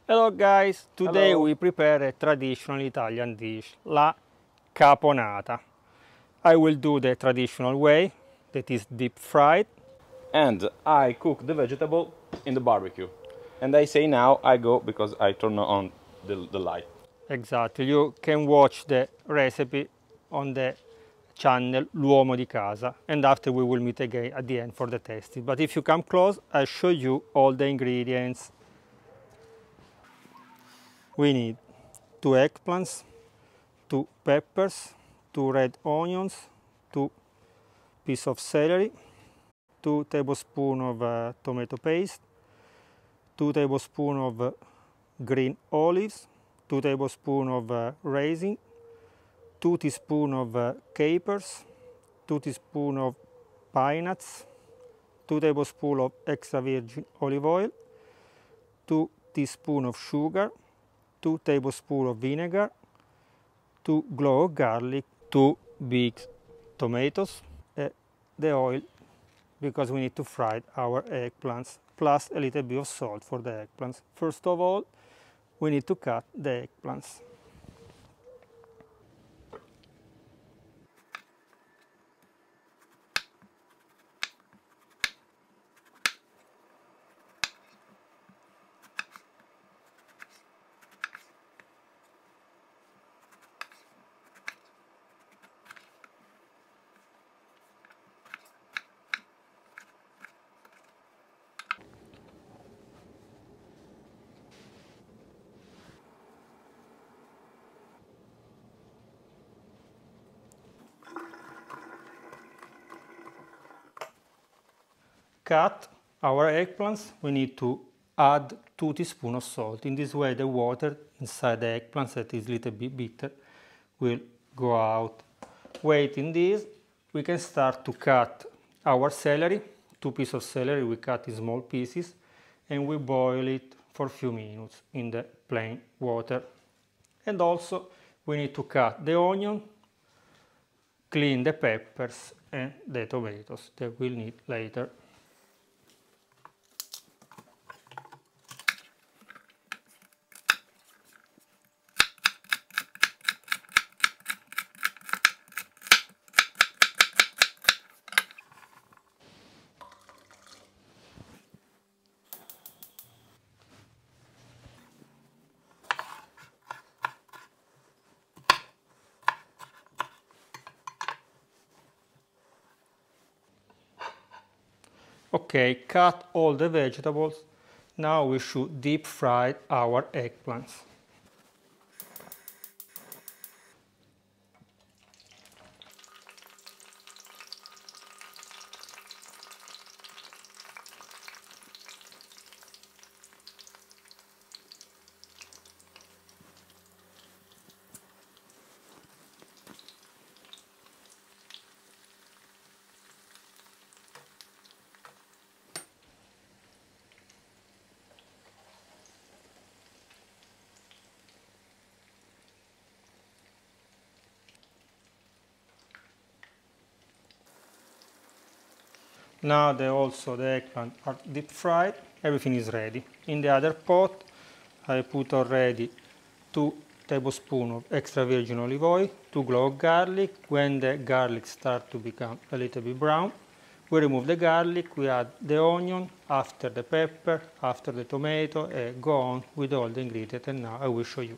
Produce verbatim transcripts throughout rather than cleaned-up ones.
Hello guys, today Hello. we prepare a traditional Italian dish, la caponata. I will do the traditional way, that is deep fried. And I cook the vegetable in the barbecue. And I say now I go because I turn on the, the light. Exactly, you can watch the recipe on the channel L'Uomo di Casa, and after we will meet again at the end for the tasting. But if you come close, I'll show you all the ingredients. We need two eggplants, two peppers, two red onions, two pieces of celery, two tablespoons of uh, tomato paste, two tablespoons of uh, green olives, two tablespoons of uh, raisin, two teaspoons of uh, capers, two teaspoons of pine nuts, two tablespoons of extra virgin olive oil, two teaspoons of sugar, two tablespoons of vinegar, two cloves of garlic, two big tomatoes, uh, the oil because we need to fry our eggplants, plus a little bit of salt for the eggplants. First of all, we need to cut the eggplants. Cut our eggplants, we need to add two teaspoons of salt. In this way the water inside the eggplants that is a little bit bitter will go out. Waiting this, we can start to cut our celery. Two pieces of celery we cut in small pieces and we boil it for a few minutes in the plain water. And also we need to cut the onion, clean the peppers and the tomatoes that we'll need later. Okay, cut all the vegetables. Now we should deep fry our eggplants. Now that also the eggplant are deep fried, everything is ready. In the other pot, I put already two tablespoons of extra virgin olive oil, two cloves of garlic. When the garlic starts to become a little bit brown, we remove the garlic, we add the onion, after the pepper, after the tomato, and go on with all the ingredients, and now I will show you.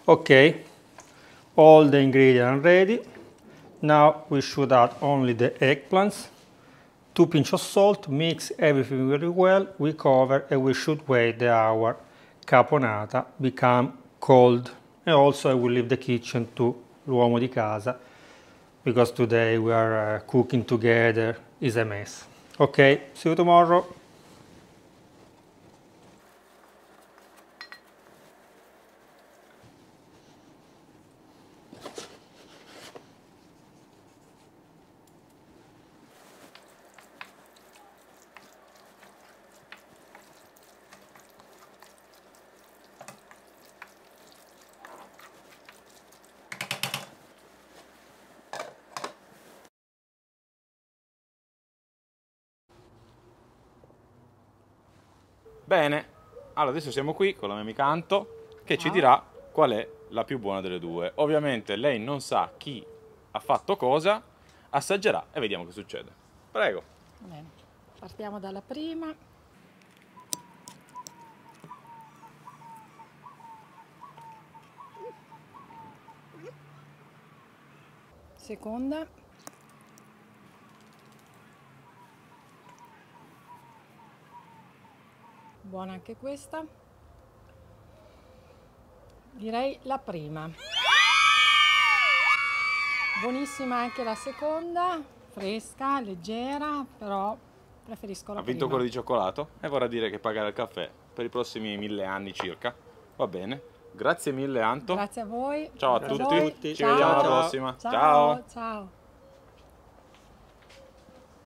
Okay, all the ingredients ready. Now we should add only the eggplants, two pinch of salt, mix everything very well, we cover and we should wait that our caponata become cold. And also I will leave the kitchen to l'uomo di casa, because today we are uh, cooking together, is a mess. Okay, see you tomorrow. Bene, allora adesso siamo qui con la mia amica Anto che ci dirà qual è la più buona delle due. Ovviamente lei non sa chi ha fatto cosa, assaggerà e vediamo che succede. Prego. Bene, partiamo dalla prima. Seconda. Buona anche questa. Direi la prima. Buonissima anche la seconda, fresca, leggera, però preferisco la Ha vinto prima. quello di cioccolato e vorrà dire che pagherà il caffè per i prossimi mille anni circa. Va bene. Grazie mille Anto. Grazie a voi. Ciao a Grazie tutti. voi. Ci Ciao. vediamo alla prossima. Ciao. Ciao. Ciao.